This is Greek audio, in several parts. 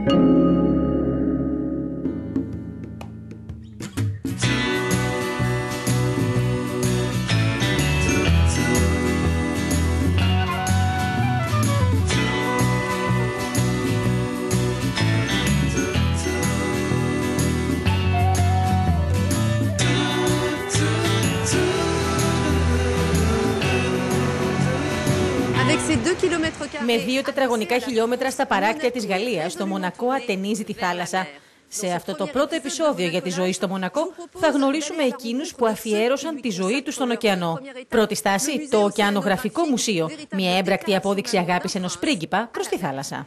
Με 2 τετραγωνικά χιλιόμετρα στα παράκτια της Γαλλίας, το Μονακό ατενίζει τη θάλασσα. Σε αυτό το πρώτο επεισόδιο για τη ζωή στο Μονακό θα γνωρίσουμε εκείνους που αφιέρωσαν τη ζωή τους στον ωκεανό. Πρώτη στάση, το Ωκεανογραφικό Μουσείο, μια έμπρακτη απόδειξη αγάπης ενός πρίγκιπα προς τη θάλασσα.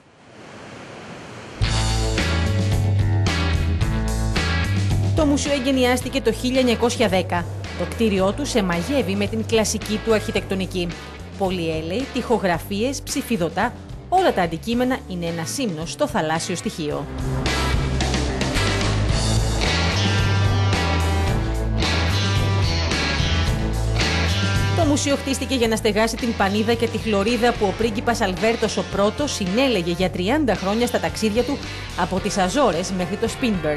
Το μουσείο εγκαινιάστηκε το 1910. Το κτίριό του σε μαγεύει με την κλασική του αρχιτεκτονική. Πολυέλαιοι, τοιχογραφίες, ψηφιδωτά, όλα τα αντικείμενα είναι ένα ύμνος στο θαλάσσιο στοιχείο. Το μουσείο χτίστηκε για να στεγάσει την πανίδα και τη χλωρίδα που ο πρίγκιπας Αλβέρτος ο Πρώτος συνέλεγε για 30 χρόνια στα ταξίδια του από τις Αζόρες μέχρι το Σπίνμπεργκ.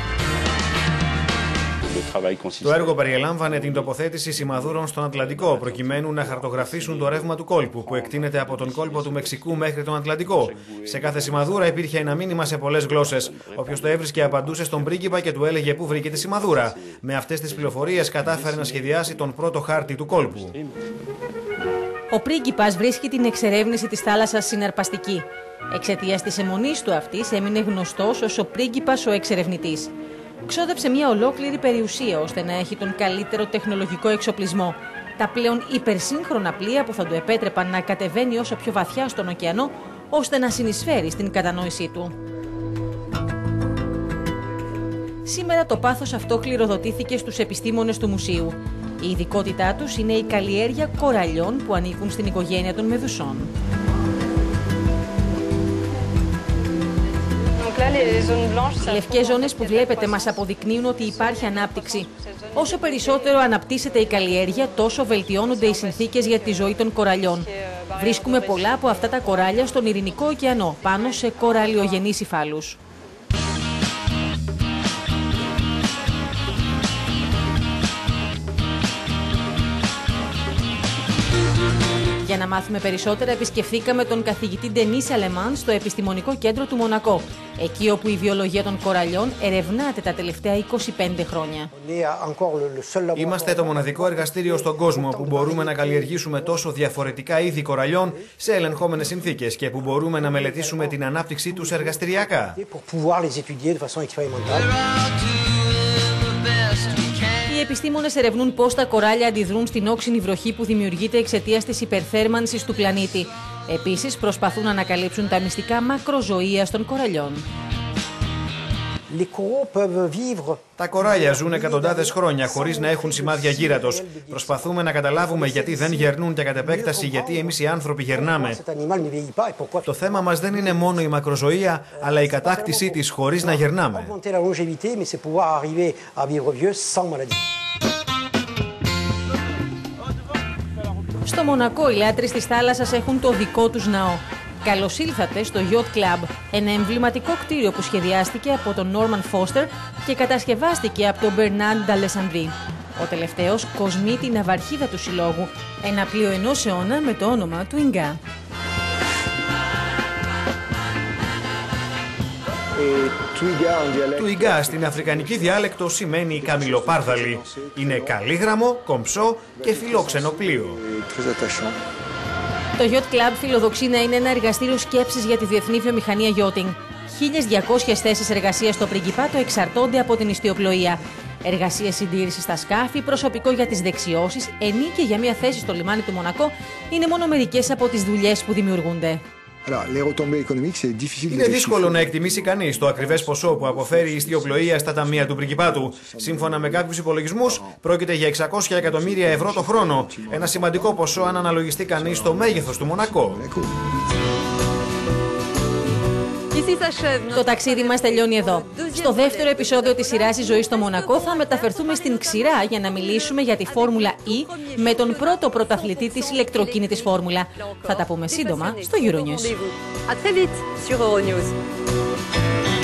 Το έργο περιέλαμβανε την τοποθέτηση σημαδούρων στον Ατλαντικό, προκειμένου να χαρτογραφήσουν το ρεύμα του κόλπου, που εκτείνεται από τον κόλπο του Μεξικού μέχρι τον Ατλαντικό. Σε κάθε σημαδούρα υπήρχε ένα μήνυμα σε πολλές γλώσσες. Όποιος το έβρισκε απαντούσε στον πρίγκιπα και του έλεγε πού βρήκε τη σημαδούρα. Με αυτές τις πληροφορίες κατάφερε να σχεδιάσει τον πρώτο χάρτη του κόλπου. Ο πρίγκιπας βρίσκει την εξερεύνηση της θάλασσας συναρπαστική. Εξαιτίας της αιμονής του αυτής έμεινε γνωστός ως ο πρίγκιπας ο εξερευνητής. Ξόδεψε μια ολόκληρη περιουσία ώστε να έχει τον καλύτερο τεχνολογικό εξοπλισμό. Τα πλέον υπερσύγχρονα πλοία που θα του επέτρεπαν να κατεβαίνει όσο πιο βαθιά στον ωκεανό, ώστε να συνεισφέρει στην κατανόησή του. Σήμερα το πάθος αυτό κληροδοτήθηκε στους επιστήμονες του μουσείου. Η ειδικότητά τους είναι η καλλιέργεια κοραλιών που ανήκουν στην οικογένεια των μεδουσών. Οι λευκές ζώνες που βλέπετε μας αποδεικνύουν ότι υπάρχει ανάπτυξη. Όσο περισσότερο αναπτύσσεται η καλλιέργεια, τόσο βελτιώνονται οι συνθήκες για τη ζωή των κοραλιών. Βρίσκουμε πολλά από αυτά τα κοράλια στον Ειρηνικό ωκεανό, πάνω σε κοραλιογενείς υφάλους. Για να μάθουμε περισσότερα, επισκεφθήκαμε τον καθηγητή Ντενίς Αλεμάν στο Επιστημονικό Κέντρο του Μονακό, εκεί όπου η βιολογία των κοραλιών ερευνάται τα τελευταία 25 χρόνια. Είμαστε το μοναδικό εργαστήριο στον κόσμο που μπορούμε να καλλιεργήσουμε τόσο διαφορετικά είδη κοραλιών σε ελεγχόμενες συνθήκες και που μπορούμε να μελετήσουμε την ανάπτυξή τους εργαστηριακά. Οι επιστήμονες ερευνούν πώς τα κοράλια αντιδρούν στην όξινη βροχή που δημιουργείται εξαιτίας της υπερθέρμανσης του πλανήτη. Επίσης, προσπαθούν να ανακαλύψουν τα μυστικά μακροζωίας των κοραλιών. Τα κοράλια ζουν εκατοντάδες χρόνια χωρίς να έχουν σημάδια γύρατος. Προσπαθούμε να καταλάβουμε γιατί δεν γερνούν και κατ' επέκταση γιατί εμείς οι άνθρωποι γερνάμε. Το θέμα μας δεν είναι μόνο η μακροζωία, αλλά η κατάκτησή της χωρίς να γερνάμε. Στο Μονακό, οι λάτρεις της θάλασσας έχουν το δικό τους ναό. Καλώς ήλθατε στο Yacht Club, ένα εμβληματικό κτίριο που σχεδιάστηκε από τον Norman Foster και κατασκευάστηκε από τον Bernard d'Alessandri. Ο τελευταίος κοσμεί την ναυαρχίδα του συλλόγου, ένα πλοίο ενός αιώνα με το όνομα του Ινγκά. Του Ιγκα στην αφρικανική διάλεκτο σημαίνει καμιλοπάρδαλη. Είναι καλύγραμμο, κομψό και φιλόξενο πλοίο. Το Yacht Club φιλοδοξεί να είναι ένα εργαστήριο σκέψης για τη διεθνή βιομηχανία yachting. 1.200 θέσεις εργασίας στο Πριγκιπάτο εξαρτώνται από την ιστιοπλοεία. Εργασίες συντήρησης στα σκάφη, προσωπικό για τις δεξιώσεις, ενίκεια για μια θέση στο λιμάνι του Μονακό είναι μόνο μερικές από τις δουλειές που δημιουργούνται. Είναι δύσκολο να εκτιμήσει κανείς το ακριβές ποσό που αποφέρει η ιστιοπλοεία στα ταμεία του Πριγκιπάτου. Σύμφωνα με κάποιους υπολογισμούς, πρόκειται για 600 εκατομμύρια ευρώ το χρόνο. Ένα σημαντικό ποσό αν αναλογιστεί κανείς το μέγεθος του Μονακό. Η Το ταξίδι μας τελειώνει εδώ. Στο δεύτερο επεισόδιο της σειράς «Η ζωή στο Μονακό» θα μεταφερθούμε στην Ξηρά για να μιλήσουμε για τη Φόρμουλα E με τον πρώτο πρωταθλητή της ηλεκτροκίνητης φόρμουλα. Θα τα πούμε σύντομα στο Euronews.